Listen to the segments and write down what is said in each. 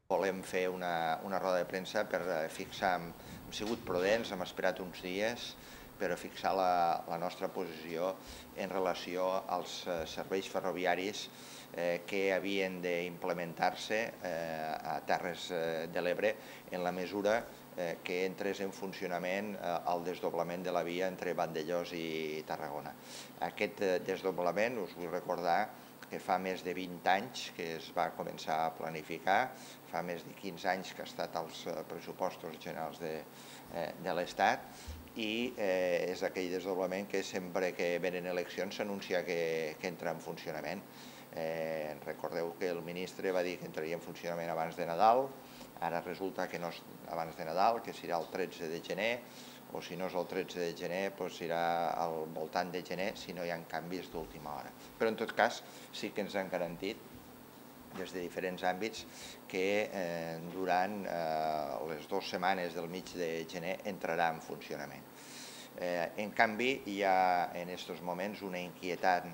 Volem fer una roda de premsa per fixar, hem sigut prudents, hem esperat uns dies per a fixar la nostra posició en relació als serveis ferroviaris que havien d'implementar-se a Terres de l'Ebre en la mesura que entrés en funcionament el desdoblament de la via entre Vandellòs i Tarragona. Aquest desdoblament, us vull recordar, que fa més de 20 anys que es va començar a planificar, fa més de 15 anys que ha estat als pressupostos generals de l'Estat i és aquell desdoblament que sempre que venen eleccions s'anuncia que entra en funcionament. Recordeu que el ministre va dir que entraria en funcionament abans de Nadal, ara resulta que no és abans de Nadal, que serà el 13 de gener, o si no és el 13 de gener, doncs serà al voltant de gener si no hi ha canvis d'última hora. Però en tot cas sí que ens han garantit des de diferents àmbits que durant les 2 setmanes del mig de gener entrarà en funcionament. En canvi, hi ha en aquests moments un inquietant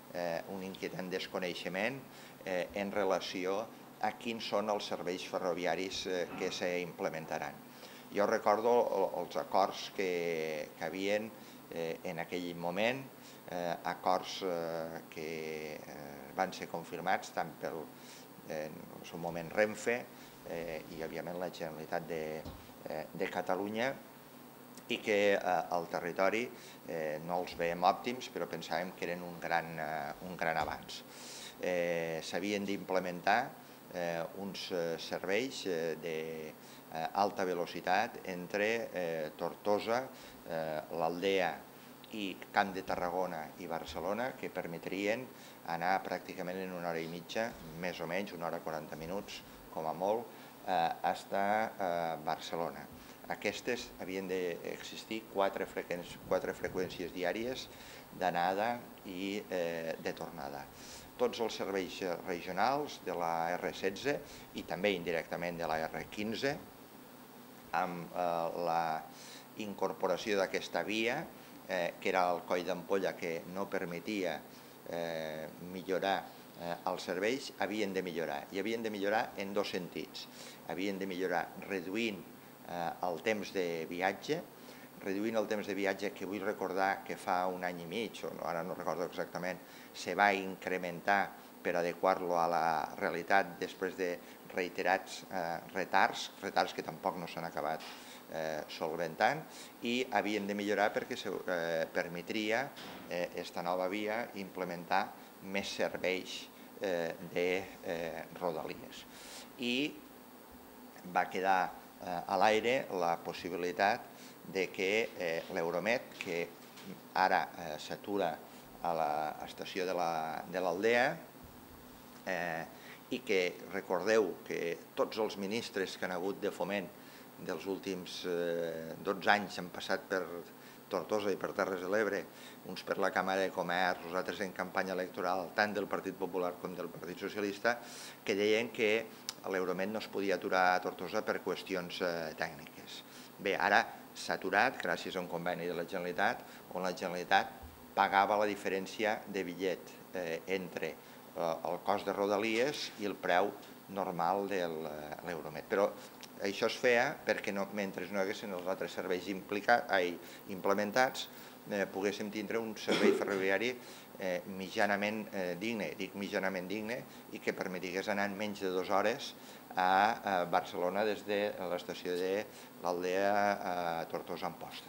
desconeixement en relació a quins són els serveis ferroviaris que s'implementaran. Jo recordo els acords que havien en aquell moment, acords que van ser confirmats tant pel en el seu moment Renfe i òbviament la Generalitat de Catalunya i que al territori no els veiem òptims però pensàvem que eren un gran avanç. S'havien d'implementar uns serveis d'alta velocitat entre Tortosa, l'Aldea i Camp de Tarragona i Barcelona que permetrien anar pràcticament en 1 hora i mitja, més o menys 1 hora i 40 minuts, com a molt, fins a Barcelona. Aquestes havien d'existir 4 freqüències diàries d'anada i de tornada. Tots els serveis regionals de la R16 i també indirectament de la R15, amb la incorporació d'aquesta via, que era el coll d'ampolla que no permetia millorar els serveis, havien de millorar. I havien de millorar en 2 sentits. Havien de millorar reduint el temps de viatge, que vull recordar que fa 1 any i mig, o ara no recordo exactament, se va incrementar per adequar-lo a la realitat després de reiterats retards que tampoc no s'han acabat solventant, i havien de millorar perquè permetria aquesta nova via implementar més serveis de rodalies. I va quedar a l'aire la possibilitat de que l'Euromed, que ara s'atura a l'estació de l'Aldea, i que recordeu que tots els ministres que han hagut de foment dels últims 12 anys han passat per Tortosa i per Terres de l'Ebre, uns per la Càmera de Comerç, els altres en campanya electoral, tant del Partit Popular com del Partit Socialista, que deien que l'Euromed no es podia aturar a Tortosa per qüestions tècniques. Bé, ara s'ha aturat gràcies a un conveni de la Generalitat, on la Generalitat pagava la diferència de bitllet entre el cost de rodalies i el preu normal de l'Euromed. Però això es feia perquè mentre no hi haguessin els altres serveis implementats poguéssim tindre un servei ferroviari mitjanament digne, dic mitjanament digne, i que permetigués anar en menys de 2 hores a Barcelona des de l'estació de l'Aldea a Tortosa Amposta.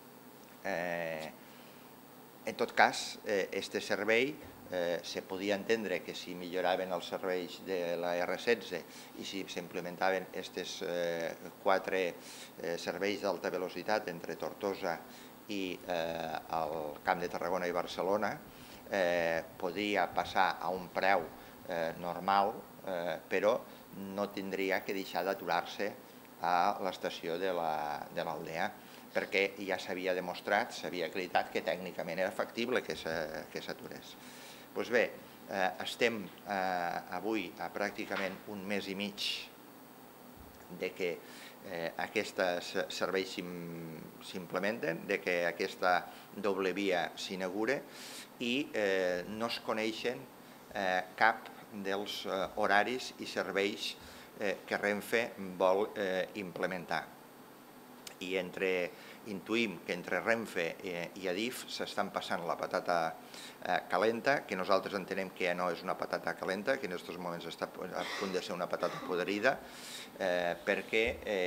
En tot cas, aquest servei se podia entendre que si milloraven els serveis de la R16 i si s'implementaven aquests 4 serveis d'alta velocitat entre Tortosa i el Camp de Tarragona i Barcelona, podia passar a un preu normal, però no tindria que deixar d'aturar-se a l'estació de l'Aldea, perquè ja s'havia demostrat, s'havia acreditat que tècnicament era factible que s'aturés. Doncs bé, estem avui a pràcticament 1 mes i mig de que aquests serveis s'implementen, de que aquesta doble via s'inaugura i no es coneixen cap dels horaris i serveis que Renfe vol implementar. I intuïm que entre Renfe i Adif s'estan passant la patata calenta, que nosaltres entenem que ja no és una patata calenta, que en aquests moments està a punt de ser una patata podrida, perquè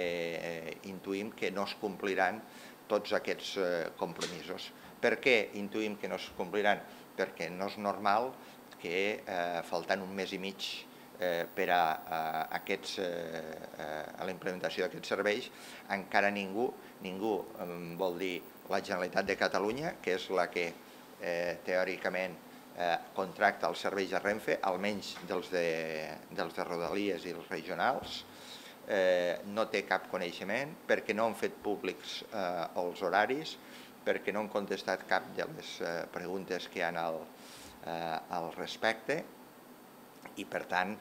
intuïm que no es compliran tots aquests compromisos. Per què intuïm que no es compliran? Perquè no és normal que faltant un mes i mig per a la implementació d'aquests serveis, encara ningú vol dir la Generalitat de Catalunya, que és la que teòricament contracta els serveis de Renfe, almenys dels de Rodalies i els regionals, no té cap coneixement perquè no han fet públics els horaris, perquè no han contestat cap de les preguntes que hi ha al respecte, i per tant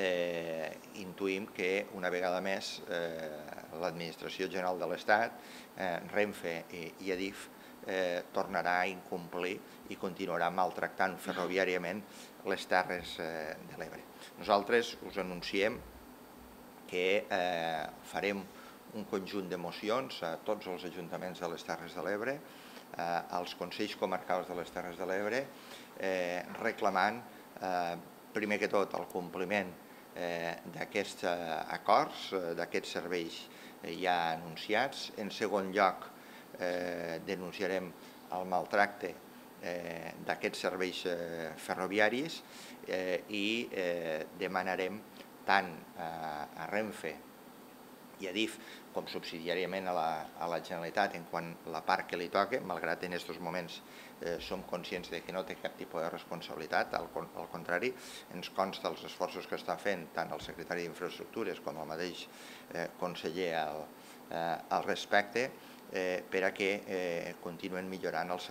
intuïm que una vegada més l'Administració General de l'Estat, Renfe i Adif tornarà a incomplir i continuarà maltractant ferroviàriament les Terres de l'Ebre. Nosaltres us anunciem que farem un conjunt de mocions a tots els ajuntaments de les Terres de l'Ebre, als Consells Comarcals de les Terres de l'Ebre, reclamant primer que tot el compliment d'aquests acords, d'aquests serveis ja anunciats. En segon lloc, denunciarem el maltracte d'aquests serveis ferroviaris i demanarem tant a Renfe i a Adif com subsidiàriament a la Generalitat en quant a la part que li toca, malgrat en aquests moments som conscients que no té cap tipus de responsabilitat, al contrari, ens consta els esforços que està fent tant el secretari d'Infraestructures com el mateix conseller al respecte per a que continuen millorant els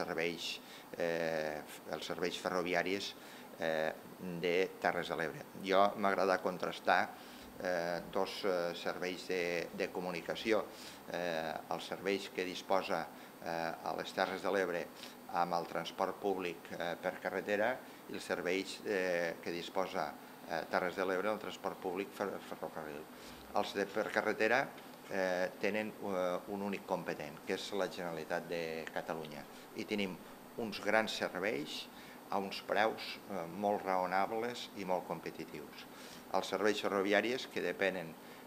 serveis ferroviaris de Terres de l'Ebre. Jo m'agrada contrastar dos serveis de comunicació, els serveis que disposa a les Terres de l'Ebre amb el transport públic per carretera i els serveis que disposa Terres de l'Ebre el transport públic per ferrocarril. Els de per carretera tenen un únic competent, que és la Generalitat de Catalunya, i tenim uns grans serveis a uns preus molt raonables i molt competitius. Els serveis ferroviaris que depenen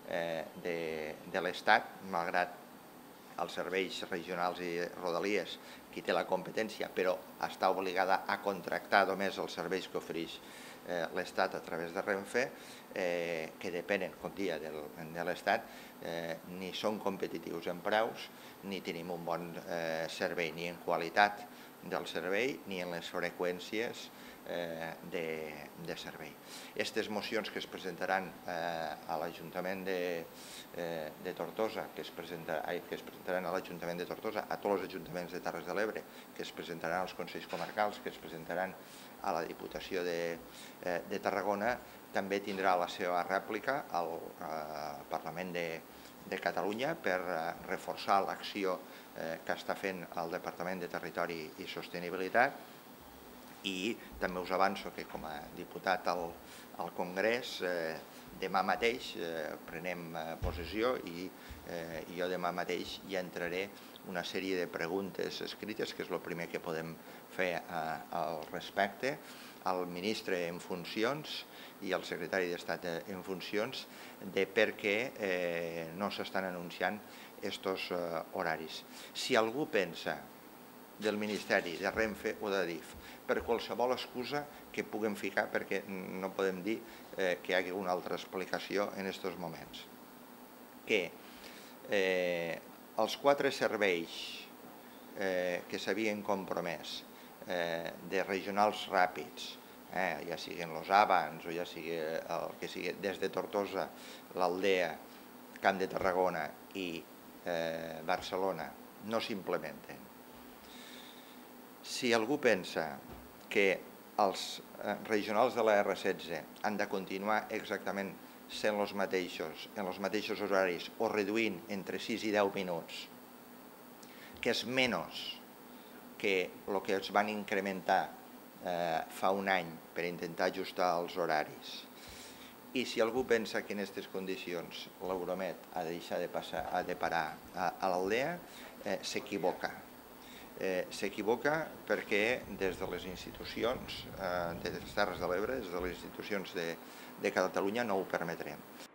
de l'Estat, malgrat els serveis regionals i rodalies, qui té la competència, però està obligada a contractar només els serveis que ofereix l'Estat a través de Renfe, que depenen, com dia, de l'Estat, ni són competitius en preus, ni tenim un bon servei, ni en qualitat del servei, ni en les freqüències de servei. Aquestes mocions que es presentaran a l'Ajuntament de Tortosa, que es presentaran a l'Ajuntament de Tortosa, a tots els ajuntaments de Terres de l'Ebre, que es presentaran als Consells Comarcals, que es presentaran a la Diputació de Tarragona, també tindrà la seva rèplica al Parlament de Catalunya per reforçar l'acció que està fent el Departament de Territori i Sostenibilitat. I també us avanço que com a diputat al Congrés demà mateix prenem possessió i jo demà mateix ja entraré una sèrie de preguntes escrites, que és el primer que podem fer al respecte, al ministre en funcions i al secretari d'Estat en funcions de per què no s'estan anunciant aquests horaris. Si algú pensa del Ministeri, de Renfe o d'Adif, per qualsevol excusa que puguem ficar, perquè no podem dir que hi hagi una altra explicació en aquests moments. Que els 4 serveis que s'havien compromès de regionals ràpids, ja siguin los Avants o ja sigui el que sigui, des de Tortosa, l'Aldea, Camp de Tarragona i Barcelona, no s'implementen. Si algú pensa que els regionals de la R16 han de continuar exactament sent els mateixos, en els mateixos horaris o reduint entre 6 i 10 minuts, que és menys que el que es van incrementar fa un any per intentar ajustar els horaris, I si algú pensa que en aquestes condicions l'Euromed ha de deixar de passar, ha de parar a l'Aldea, s'equivoca. S'equivoca perquè des de les institucions de les Terres de l'Ebre, des de les institucions de Catalunya no ho permetrem.